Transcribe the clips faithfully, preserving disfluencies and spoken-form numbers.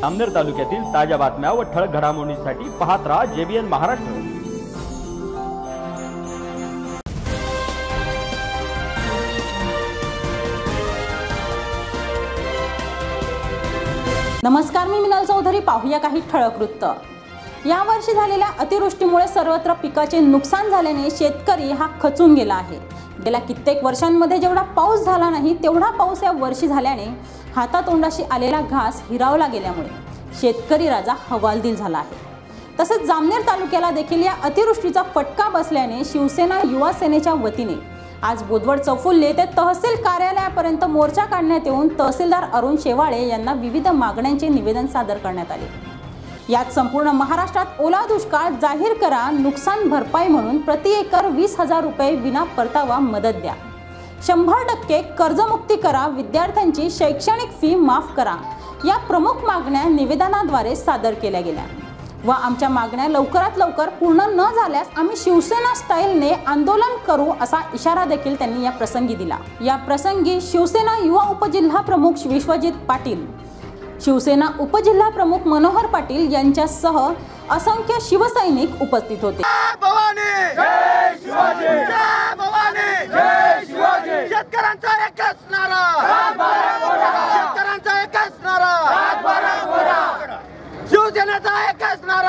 जामनेर तालुक्यातील ताज्या बातम्या व ठळक घडामोडींसाठी पाहत राहा जेबीएन महाराष्ट्र। नमस्कार, मी मिनल चौधरी। पाहूया काही ठळक वृत्त। या वर्षी झालेल्या अतिवृष्टीमुळे सर्वत्र पिकाचे नुकसान झाल्याने शेतकरी हा खचून गेला आहे। गेल्या कित्येक वर्षांमध्ये जेवढा पाऊस झाला नाही तेवढा पाऊस या वर्षी झाल्याने हातातोंडाशी आलेला घास हिरावला गेल्यामुळे शेतकरी राजा हवालदिल झाला आहे। तसेच जामनेर तालुक्याला देखील या अतिवृष्टीचा फटका बसल्याने शिवसेना युवा सेनेच्या वतीने आज बोदवड चौफुल्ले ते तहसील कार्यालयापर्यंत मोर्चा काढण्यात येऊन तहसीलदार अरुण शेवाळे यांना विविध मागण्यांचे निवेदन सादर करण्यात आले। यात संपूर्ण महाराष्ट्रात ओला दुष्काळ जाहीर करा, नुकसान भरपाई म्हणून प्रति एकर वीस हजार रुपये विना परतावा मदत द्या, शंभर टक्के कर्जमुक्ती करा, विद्यार्थ्यांची शैक्षणिक फी माफ करा या प्रमुख मागण्या निवेदनाद्वारे सादर केल्या गेल्या व आमच्या मागण्या लवकरात लवकर पूर्ण न झाल्यास आम्ही शिवसेना स्टाईलने आंदोलन करू असा इशारा देखील त्यांनी या प्रसंगी दिला। या प्रसंगी शिवसेना युवा उपजिल्हा प्रमुख विश्वजित पाटील, शिवसेना उपजिल्हा प्रमुख मनोहर पाटील यांच्यासह असंख्य शिवसैनिक उपस्थित होते। शेतकऱ्यांचा एकच नारा, शेतकऱ्यांचा एकच नारा, शिवसेनेचा एकच नारा।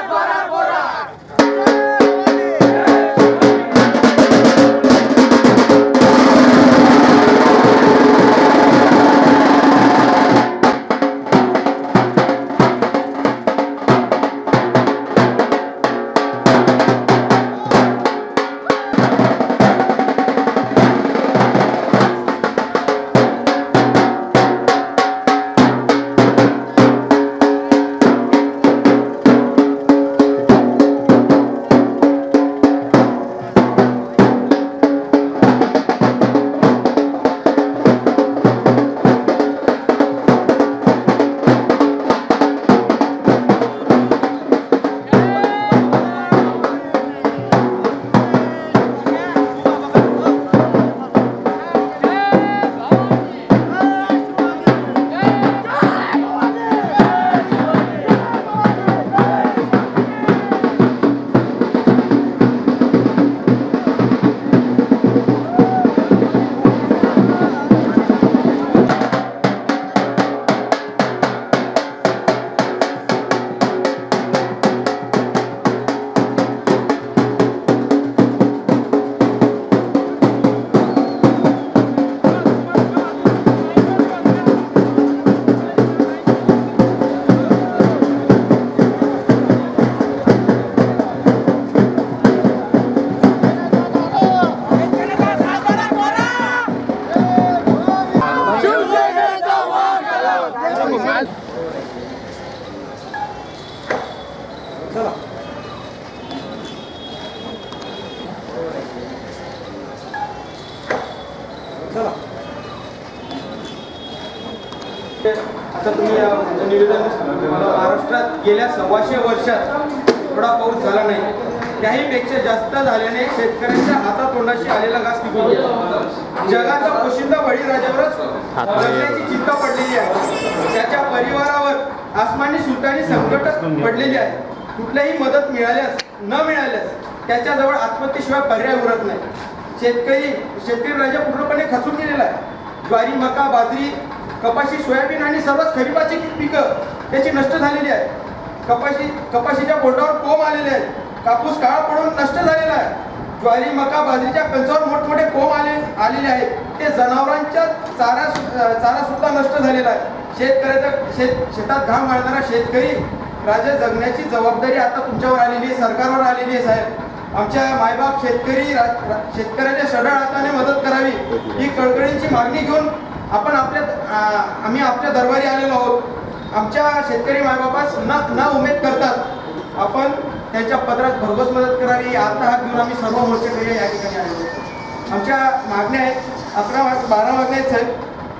आता तुम्ही निवेदन महाराष्ट्रात गेल्या सव्वाशे वर्षात एवढा पाऊस झाला नाही, त्याहीपेक्षा जास्त झाल्याने शेतकऱ्यांच्या हातातोंडाशी आलेला घास निघून गेला। जगाचा पोशिंदा बळीराजावरच जगण्याची चिंता पडलेली आहे। त्याच्या परिवारावर आसमानी सुलतानी संकट पडलेली आहे। कुठलीही मदत मिळाल्यास न मिळाल्यास त्याच्याजवळ आत्महत्येशिवाय पर्याय उरत नाही। शेतकरी शेतकरी राजा पूर्णपणे खचून गेलेला आहे। ज्वारी, मका, बाजरी, कपाशी, सोयाबीन आणि सर्वच खरीपाची पिकं त्याची नष्ट झालेली आहे। कपाशी कपाशीच्या बोटावर कोंब आलेले आहेत। कापूस काळा पडून नष्ट झालेला आहे। ज्वारी, मका, बाजरीच्या कंचावर मोठमोठे कोंब आले आलेले आहेत। ते जनावरांच्या चारा चारा सुद्धा नष्ट झालेला आहे। शेतकऱ्याचा शेत शेतात घाम घालणारा शेतकरी राजा जगण्याची जबाबदारी आता तुमच्यावर आलेली आहे, सरकारवर आलेली आहे। साहेब, आमच्या मायबाप शेतकरी शेतकऱ्याच्या सढळ हाताने मदत करावी ही कळकळीची मागणी घेऊन आपण आपल्या आम्ही आपल्या दरबारी आलेलो आहोत। आमच्या शेतकरी मायबापास न न उमेद करतात आपण त्यांच्या पदरात भरघोस मदत करावी आता हात घेऊन आम्ही सर्व मोर्चेकरी या ठिकाणी आलेलो आहोत। आमच्या मागण्या आहेत, अकरा बारा मागण्या आहेत साहेब,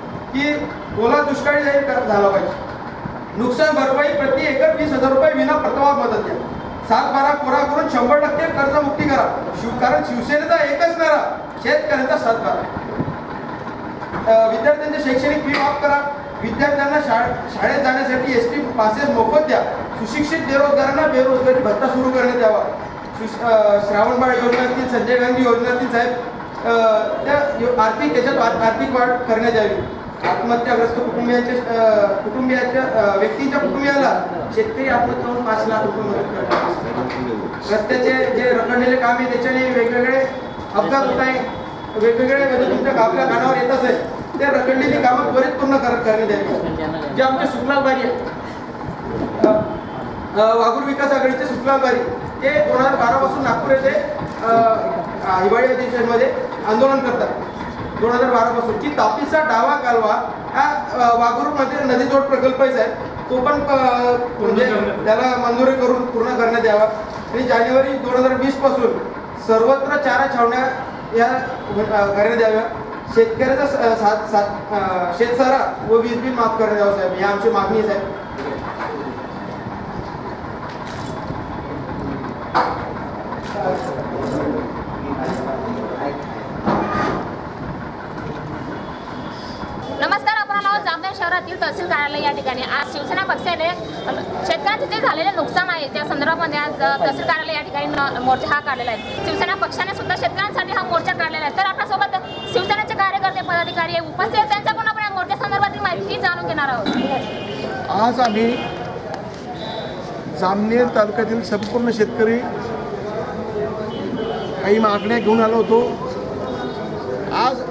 की ओला दुष्काळी जाहीर झाला पाहिजे, नुकसान भरपाई प्रति एकर वीस हजार रुपये विना परतावा मदत द्या, सात बारा कोरा करून शंभर टक्के कर्जमुक्ती करा। शिव कारण शिवसेनेचा एकच नारा, शेतकऱ्यांचा सात बारा। विद्यार्थ्यांचे शैक्षणिक फी माफ करा, विद्यार्थ्यांना शाळे शाळेत जाण्यासाठी एस टी पासेस मोफत द्या. सुशिक्षित बेरोजगारांना बेरोजगारी भत्ता सुरू करण्यात यावा. श्रावणबाळ योजना असतील, संजय गांधी योजना असतील साहेब, त्या आर्थिक त्याच्यात आर्थिक वाढ करण्यात यावी. आत्महत्याग्रस्त कुटुंबियांच्या कुटुंबियाच्या व्यक्तींच्या कुटुंबियाला शेतकरी आत्महत्या करून पाच लाख रुपये मदत करतात. रस्त्याचे जे रखडलेले काम आहे त्याच्याने वेगवेगळे अपघात होत आहे. वेगवेगळे म्हणजे तुमच्या आपल्या कानावर येत असेल ते रखडलेली कामं त्वरित पूर्ण करण्यात यावी. जे आमचे सुखलालबारी आहे, वाघूर विकास आघाडीचे सुखलालबारी, ते दोन हजार बारा पासून नागपूर येथे हिवाळी अधिवेशनमध्ये आंदोलन करतात. दोन हजार बारा पासून की तापीचा डावा कालवा हा वाघूरमध्ये नदीजोड प्रकल्प आहे, तो पण म्हणजे त्याला मंजुरी करून पूर्ण करण्यात यावा. आणि जानेवारी दोन हजार वीस पासून सर्वत्र चारा छावण्या या करण्यात याव्या. शेतकऱ्याचा सात सात शेतसारा व वीज बिल माफ करण्यात यावं साहेब, ही आमची मागणी आहे साहेब. नमस्कार, आपण आहोत जामनेर शहरातील तहसील कार्यालय या ठिकाणी. आज शिवसेना पक्षाने शेतकऱ्यांचे जे झालेले नुकसान आहे त्या संदर्भामध्ये आज तहसील कार्यालय या ठिकाणी मोर्चा हा काढलेला आहे. शिवसेना पक्षाने सुद्धा शेतकऱ्यांसाठी हा मोर्चा काढलेला आहे. तर आपल्यासोबत शिवसेनेचे कार्यकर्ते पदाधिकारी उपस्थित आहेत, त्यांच्याकडून आपण या मोर्चा संदर्भातील माहिती जाणून घेणार आहोत. आज आम्ही जामनेर तालुक्यातील संपूर्ण शेतकरी काही मागण्या घेऊन आलो होतो. आज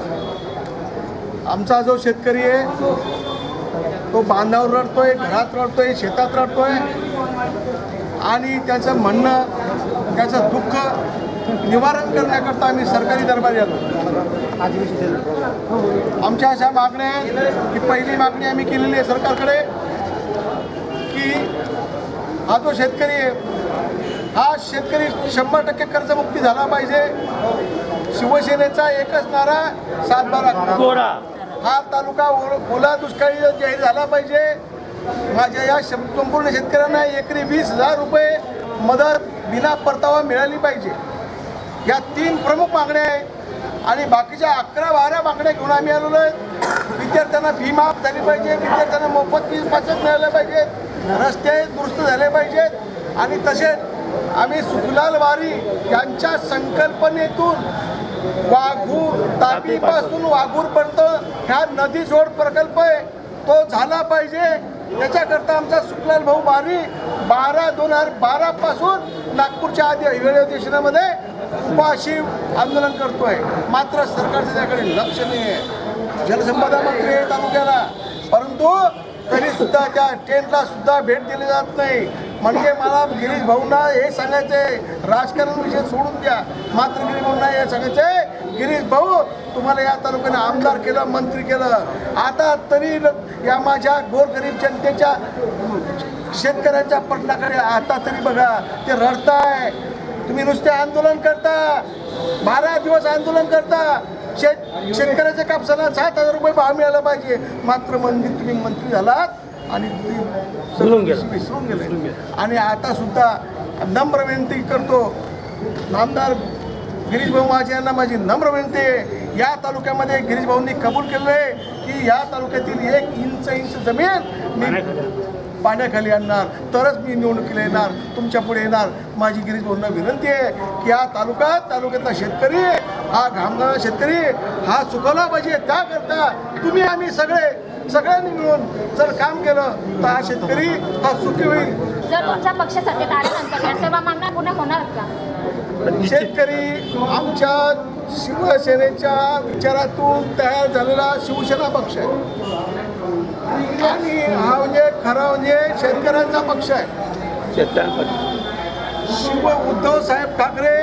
आमचा जो शेतकरी आहे तो बांधावर रडतोय, घरात रडतोय, शेतात रडतोय आणि त्याचं म्हणणं, त्याचं दुःख निवारण करण्याकरता आम्ही सरकारी दरबारी आलो. आमच्या अशा मागण्या की पहिली मागणी आम्ही केलेली आहे सरकारकडे की हा जो शेतकरी आहे हा शेतकरी शंभर टक्के कर्जमुक्ती झाला पाहिजे. शिवसेनेचा एकच नारा सातबारा, हा तालुका ओला दुष्काळी जाहीर झाला पाहिजे. माझ्या या संपूर्ण शेतकऱ्यांना एकरी वीस हजार रुपये मदत बिना परतावा मिळाली पाहिजे. या तीन प्रमुख मागण्या आहेत आणि बाकीच्या अकरा बारा मागण्या घेऊन आम्ही आलेलो आहे. विद्यार्थ्यांना फी माफ झाली पाहिजे, विद्यार्थ्यांना मोफत फी पाचक मिळाले पाहिजेत, रस्ते दुरुस्त झाले पाहिजेत आणि तसेच आम्ही सुखलाल वारी यांच्या संकल्पनेतून वाघूर तापीपासून वाघूरपर्यंत ह्या नदी जोड प्रकल्प आहे तो झाला पाहिजे. त्याच्याकरता आमचा सुखलाल भाऊ वारी बारा दोन हजार बारा पासून नागपूरच्या आधी हिवाळी अधिवेशनामध्ये उपाशी आंदोलन करतोय. मात्र सरकारचं त्याकडे लक्ष नाही आहे. जलसंपदा मंत्री आहे तालुक्याला, परंतु तरी सुद्धा त्या टेंटला सुद्धा भेट दिली जात नाही. म्हणजे मला गिरीश भाऊंना हे सांगायचंय, राजकारण विषय सोडून द्या, मात्र गिरीश भाऊंना हे सांगायचंय, गिरीश भाऊ तुम्हाला या तालुक्याने आमदार केलं, मंत्री केलं, आता तरी या माझ्या गोरगरीब जनतेच्या शेतकऱ्यांच्या पटलाकडे आता तरी बघा. ते रडताय, तुम्ही नुसते आंदोलन करता, बारा दिवस आंदोलन करता. शेत शेतकऱ्याच्या कापसाला सात हजार रुपये भाव मिळाला पाहिजे, मात्र मंत्री तुम्ही मंत्री झालात आणि विसरून गेले. आणि आता सुद्धा नम्र विनंती करतो, आमदार गिरीश भाऊ माझे यांना माझी नम्र विनंती आहे, या तालुक्यामध्ये गिरीश भाऊंनी कबूल केलं आहे की या तालुक्यातील एक इंच इंच जमीन मी पाण्याखाली आणणार, तरच मी निवडणुकीला येणार, तुमच्या पुढे येणार. माझी गिरीश भाऊंना विनंती आहे की या तालुक्यात तालुक्यातला शेतकरी हा घामगाव शेतकरी हा सुखवला पाहिजे. त्याकरता तुम्ही आम्ही सगळे सगळ्यांनी मिळून जर काम केलं तर हा शेतकरी हा सुखी होईल. जर तुमच्या पक्ष सत्तेत आल्यानंतर या सर्व मागण्या पुन्हा होणार का? शेतकरी आमच्या शिवसेनेच्या विचारातून तयार झालेला शिवसेना पक्ष आहे आणि हा म्हणजे खरा म्हणजे शेतकऱ्यांचा पक्ष आहे. शिव उद्धव साहेब ठाकरे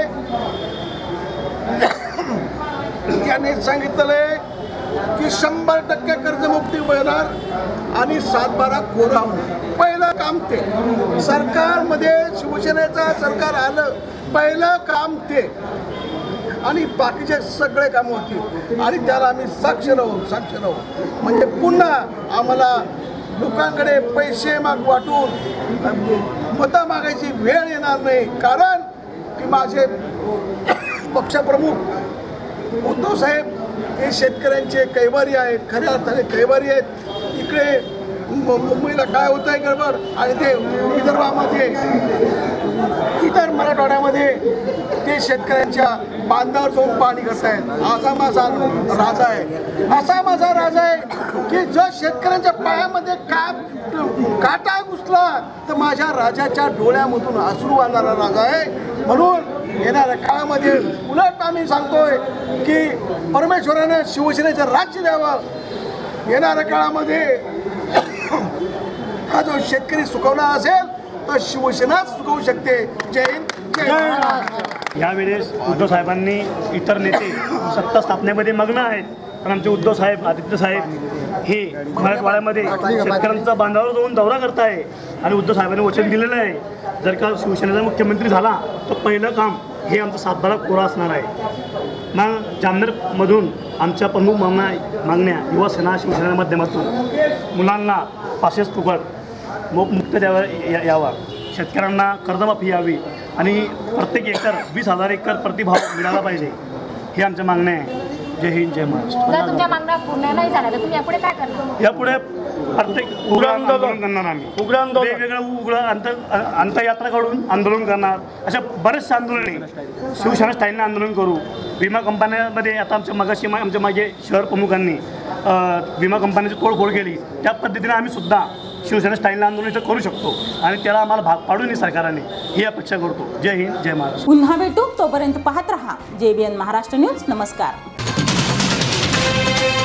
यांनी सांगितलेलं आहे की शंभर टक्के कर्जमुक्ती मिळणार आणि सातबारा कोरा होणार. पहिलं काम ते सरकारमध्ये शिवसेनेचं सरकार आलं, पहिलं काम ते आणि बाकीचे सगळे कामं होती आणि त्याला आम्ही साक्ष राहू साक्ष राहू म्हणजे पुन्हा आम्हाला लोकांकडे पैसे माग वाटून मतं मागायची वेळ येणार नाही. कारण की माझे पक्षप्रमुख उद्धव साहेब हे शेतकऱ्यांचे कैवारी आहेत, खऱ्या अर्थाने कैवारी आहेत. तिकडे मु- मुंबईला काय होत आहे गडबड आणि ते विदर्भामध्ये इतर मराठवाड्यामध्ये ते शेतकऱ्यांच्या बांधावर जाऊन पाणी करतायत. असा माझा राजा आहे, असा माझा राजा आहे की जर शेतकऱ्यांच्या पायामध्ये का काटा घुसला तर माझ्या राजाच्या डोळ्यामधून अश्रू आणणारा राजा आहे. म्हणून येणाऱ्या काळामध्ये उलट आम्ही सांगतोय की परमेश्वरानं शिवसेनेचं राज्य द्यावं. येणाऱ्या काळामध्ये हा जो शेतकरी सुकवला असेल तर शिवसेनाच सुकवू शकते. जय हिंद, जय महाराष्ट्र. यावेळेस उद्धव साहेबांनी इतर नेते सत्ता स्थापनेमध्ये मग्न आहेत, पण आमचे उद्धव साहेब आदित्य साहेब हे मराठवाड्यामध्ये शेतकऱ्यांचा बांधावर जाऊन दौरा करताय आणि उद्धव साहेबांनी वचन दिलेलं आहे जर का शिवसेनेचा मुख्यमंत्री झाला तर पहिलं काम हे आमचा सातबारा कोरा असणार आहे. मग जामनेरमधून आमच्या प्रमुख मागण्या मागण्या युवा सेना शिवसेनेच्या माध्यमातून मुलांना पासेस फुकट मो मुक्त द्यावा या यावा, शेतकऱ्यांना कर्जमाफी यावी आणि प्रत्येक एकर वीस हजार एकर प्रतिभाव मिळाला पाहिजे, ही आमच्या मागण्या आहे. जय हिंद, जय महाराष्ट्र. जर तुमच्या मागण्या पूर्ण नाही झाल्या तर तुम्ही यापुढे काय करणार? यापुढे प्रत्येक उग्र आंदोलन करणार आम्ही. उग्र आंदोलन वेगवेगळं उग्र अंत अंतयात्रा काढून आंदोलन करणार. अशा बरेचसे आंदोलने शिवसेना स्टाईलने आंदोलन करू. विमा कंपन्यांमध्ये आता आमच्या मगाशी आमच्या मागे शहर प्रमुखांनी विमा कंपन्यांची तोडफोड केली, त्या पद्धतीने आम्ही सुद्धा शिवसेना स्टाईलने आंदोलन इथं करू शकतो आणि त्याला आम्हाला भाग पाडू नये सरकारने, ही अपेक्षा करतो. जय हिंद, जय महाराष्ट्र. पुन्हा भेटू, तोपर्यंत पाहत रहा जे बी एन महाराष्ट्र न्यूज. नमस्कार.